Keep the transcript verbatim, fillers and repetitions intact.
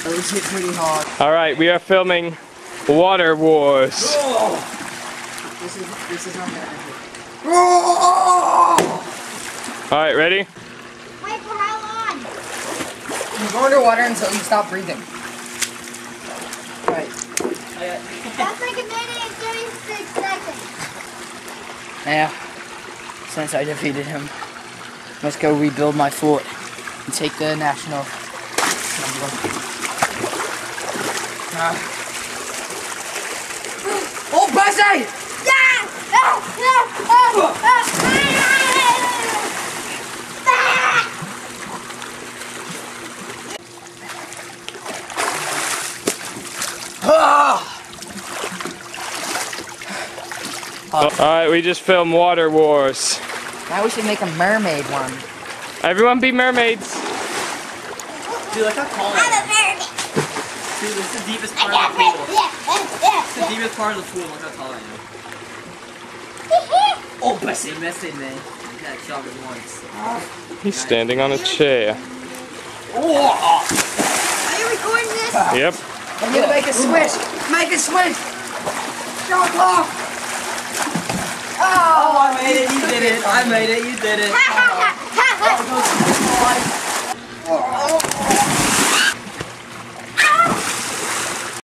That was hit pretty hard. Alright, we are filming Water Wars. Oh. This is, this is not gonna end. Oh. Alright, ready? Wait for how long? You go underwater until you stop breathing. Right. That's like a minute and thirty-six seconds. Yeah. Since I defeated him, let's go rebuild my fort and take the national. Uh. Oh, Bessie! Yeah! Ah, ah, ah, ah, Ah! Alright, we just filmed Water Wars. Now we should make a mermaid one. Everyone be mermaids. Dude, look how tall I I'm a am. bird. Dude, this is the deepest I part got of the pool. bird. Yeah, yeah, It's the deepest part of the pool. Look how tall I am. yeah. Oh, Bessie, messed it, man. I got shot at once. He's standing on a chair. Oh! Are you recording this? Yep. I'm gonna make a switch. Make a switch. Jump off. Oh, I made it. You did it. I made it. You did it. Ha ha ha ha ha. Oh,